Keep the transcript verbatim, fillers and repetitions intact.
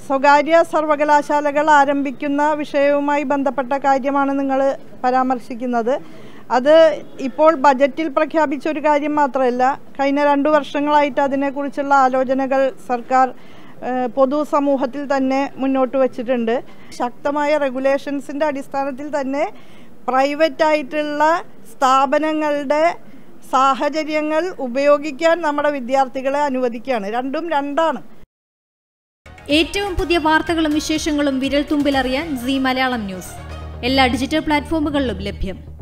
സ്വകാര്യ സർവകലാശാലകൾ ആരംഭിക്കുന്ന വിഷയവുമായി ബന്ധപ്പെട്ട കാര്യമാണ് നിങ്ങൾ പരാമർശിക്കുന്നത്. അത് ഇപ്പോൾ ബജറ്റിൽ പ്രഖ്യാപിച്ച ഒരു കാര്യം മാത്രമല്ല, കഴിഞ്ഞ രണ്ടു വർഷങ്ങളായിട്ട് അതിനെക്കുറിച്ചുള്ള ആലോചനകൾ സർക്കാർ പൊതുസമൂഹത്തിൽ തന്നെ മുന്നോട്ട് വച്ചിട്ടുണ്ട്. ശക്തമായ റെഗുലേഷൻസിൻ്റെ അടിസ്ഥാനത്തിൽ തന്നെ പ്രൈവറ്റ് ആയിട്ടുള്ള സ്ഥാപനങ്ങളുടെ സാഹചര്യങ്ങൾ ഉപയോഗിക്കാൻ നമ്മുടെ വിദ്യാർത്ഥികളെ അനുവദിക്കുകയാണ്. രണ്ടും രണ്ടാണ്. ഏറ്റവും പുതിയ വാർത്തകളും വിശേഷങ്ങളും വിരൽ തുമ്പിലറിയാൻ സീ മലയാളം ന്യൂസ് എല്ലാ ഡിജിറ്റൽ പ്ലാറ്റ്ഫോമുകളിലും ലഭ്യം.